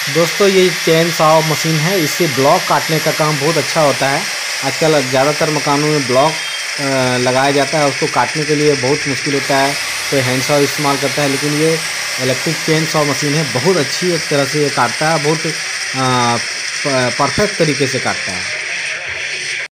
दोस्तों ये chain saw machine है, इससे ब्लॉक काटने का काम बहुत अच्छा होता है। आजकल ज़्यादातर मकानों में ब्लॉक लगाया जाता है, उसको काटने के लिए बहुत मुश्किल होता है, तो हैंड सॉ इस्तेमाल करता है। लेकिन ये इलेक्ट्रिक चेन सॉ मशीन है, बहुत अच्छी एक तरह से ये काटता है, बहुत परफेक्ट तरीके से काटता है।